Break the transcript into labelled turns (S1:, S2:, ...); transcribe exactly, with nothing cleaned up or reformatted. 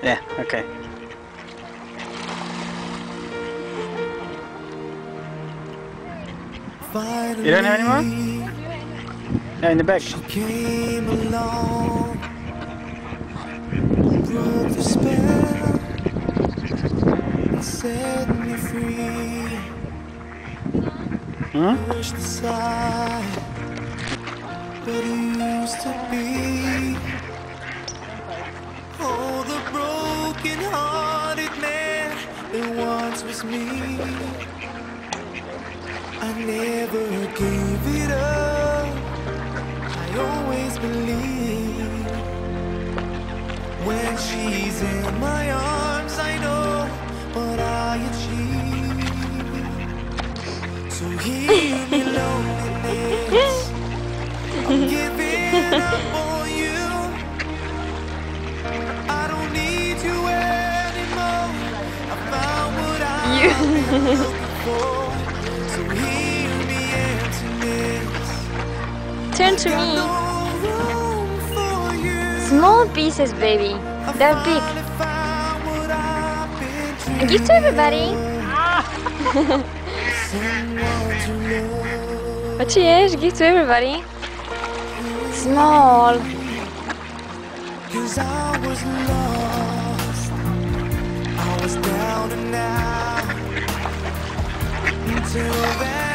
S1: Yeah, okay. You don't have any more? No, in the back.
S2: She came along, broke the spell, and set me free.
S1: Hmm?
S2: Pushed aside what used to be. Oh, the broken-hearted man that once was me. I never gave it up. I always believe when she's in my arms, I know what I achieve. So heal me, loneliness. I'm giving up on you. I don't need you anymore. I found what I've been looking for. So heal me, emptiness.
S3: Turn to me. Small pieces, baby. They're big. Give to everybody. What she is? Give to everybody. Small.
S2: Cause I was lost. I was down and out until then.